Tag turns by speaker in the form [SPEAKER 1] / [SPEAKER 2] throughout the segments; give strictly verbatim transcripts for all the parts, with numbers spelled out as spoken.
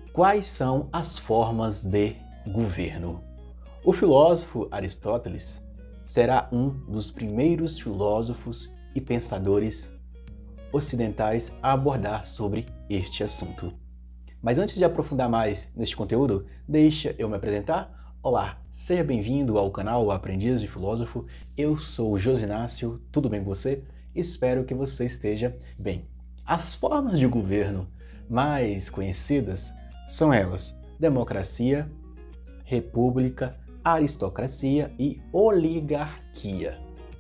[SPEAKER 1] Quais são as formas de governo? O filósofo Aristóteles será um dos primeiros filósofos e pensadores ocidentais a abordar sobre este assunto. Mas antes de aprofundar mais neste conteúdo, deixa eu me apresentar. Olá, seja bem-vindo ao canal Aprendiz de Filósofo. Eu sou o Josinácio, tudo bem com você? Espero que você esteja bem. As formas de governo mais conhecidas são elas: democracia, república, aristocracia e oligarquia.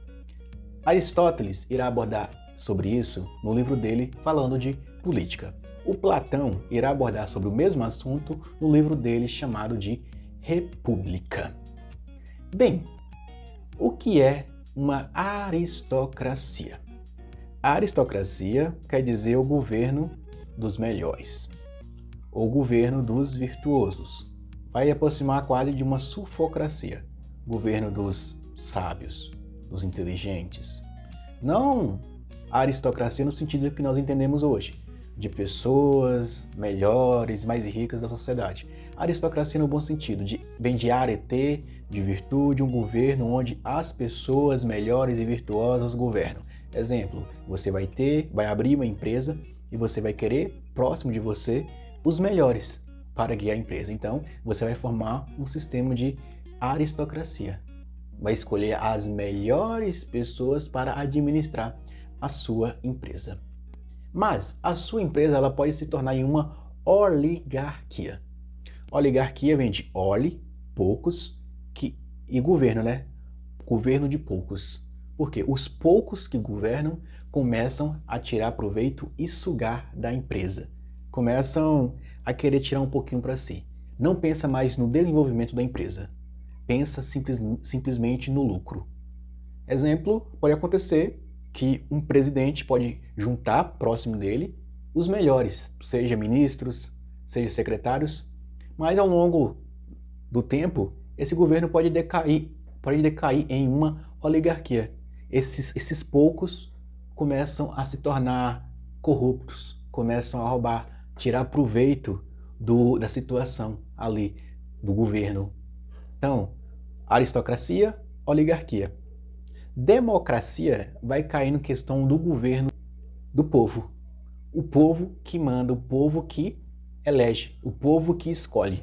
[SPEAKER 1] Aristóteles irá abordar sobre isso no livro dele falando de política. O Platão irá abordar sobre o mesmo assunto no livro dele chamado de República. Bem, o que é uma aristocracia? A aristocracia quer dizer o governo dos melhores, ou governo dos virtuosos. Vai aproximar quase de uma sufocracia, governo dos sábios, dos inteligentes. Não a aristocracia no sentido que nós entendemos hoje, de pessoas melhores, mais ricas da sociedade. A aristocracia no bom sentido, de, vem de arete, de virtude, um governo onde as pessoas melhores e virtuosas governam. Exemplo, você vai ter, vai abrir uma empresa e você vai querer, próximo de você, os melhores para guiar a empresa. Então, você vai formar um sistema de aristocracia. Vai escolher as melhores pessoas para administrar a sua empresa. Mas a sua empresa ela pode se tornar em uma oligarquia. Oligarquia vem de oli, poucos, que, e governo, né? Governo de poucos. Porque os poucos que governam começam a tirar proveito e sugar da empresa. Começam a querer tirar um pouquinho para si. Não pensa mais no desenvolvimento da empresa. Pensa simples, simplesmente no lucro. Exemplo, pode acontecer que um presidente pode juntar próximo dele os melhores, seja ministros, seja secretários, mas ao longo do tempo, esse governo pode decair, pode decair em uma oligarquia. Esses, esses poucos começam a se tornar corruptos, começam a roubar, tirar proveito do, da situação ali, do governo. Então, aristocracia, oligarquia. Democracia vai cair na questão do governo do povo. O povo que manda, o povo que elege, o povo que escolhe.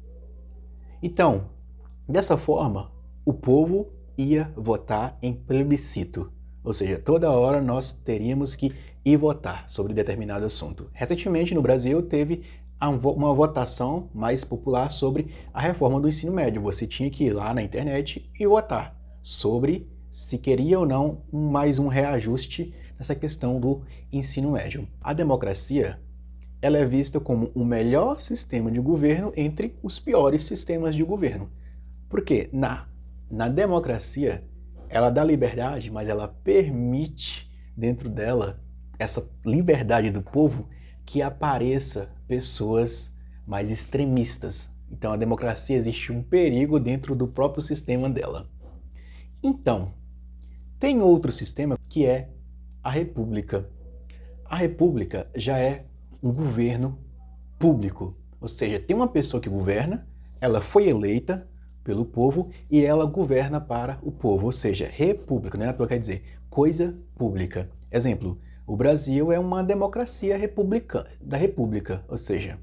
[SPEAKER 1] Então, dessa forma, o povo ia votar em plebiscito. Ou seja, toda hora nós teríamos que ir votar sobre determinado assunto. Recentemente no Brasil teve uma votação mais popular sobre a reforma do ensino médio. Você tinha que ir lá na internet e votar sobre se queria ou não mais um reajuste nessa questão do ensino médio. A democracia ela é vista como o melhor sistema de governo entre os piores sistemas de governo. Porque na, na democracia ela dá liberdade, mas ela permite dentro dela essa liberdade do povo que apareça pessoas mais extremistas. Então a democracia existe um perigo dentro do próprio sistema dela. Então, tem outro sistema que é a república. A república já é um governo público, ou seja, tem uma pessoa que governa, ela foi eleita pelo povo e ela governa para o povo, ou seja, república, não é à toa quer dizer coisa pública. Exemplo, o Brasil é uma democracia republicana, da república, ou seja,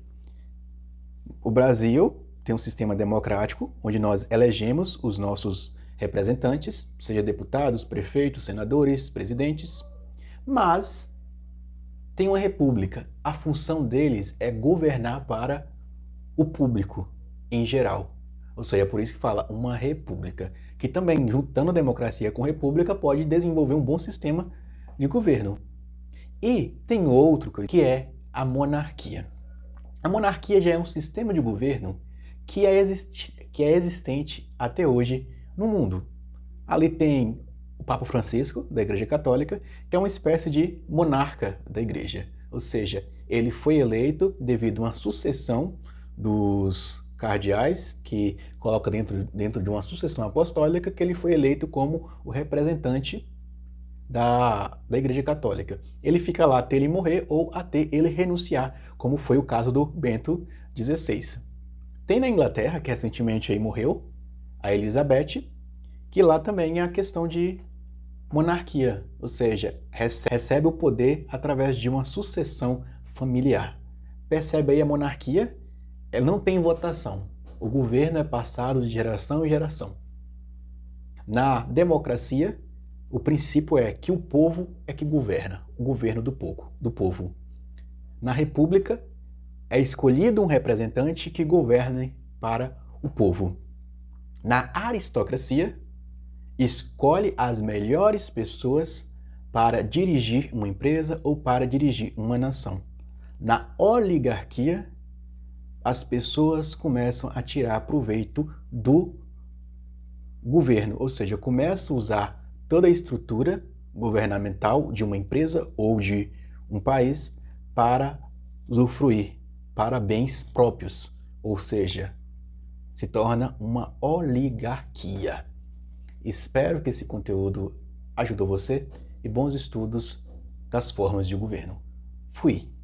[SPEAKER 1] o Brasil tem um sistema democrático onde nós elegemos os nossos representantes, seja deputados, prefeitos, senadores, presidentes, mas tem uma república. A função deles é governar para o público em geral. Ou seja, é por isso que fala uma república, que também, juntando democracia com república, pode desenvolver um bom sistema de governo. E tem outro que é a monarquia. A monarquia já é um sistema de governo que é, existi que é existente até hoje no mundo. Ali tem o Papa Francisco, da Igreja Católica, que é uma espécie de monarca da Igreja. Ou seja, ele foi eleito devido a uma sucessão dos cardeais, que coloca dentro, dentro de uma sucessão apostólica, que ele foi eleito como o representante da, da Igreja Católica. Ele fica lá até ele morrer ou até ele renunciar, como foi o caso do Bento dezesseis. Tem na Inglaterra, que recentemente aí morreu, a Elizabeth, que lá também é a questão de monarquia, ou seja, recebe o poder através de uma sucessão familiar. Percebe aí a monarquia? Ela não tem votação. O governo é passado de geração em geração. Na democracia, o princípio é que o povo é que governa, o governo do povo, do povo. Na república, é escolhido um representante que governe para o povo. Na aristocracia, escolhe as melhores pessoas para dirigir uma empresa ou para dirigir uma nação. Na oligarquia, as pessoas começam a tirar proveito do governo, ou seja, começam a usar toda a estrutura governamental de uma empresa ou de um país para usufruir, para bens próprios, ou seja, se torna uma oligarquia. Espero que esse conteúdo ajudou você e bons estudos das formas de governo. Fui!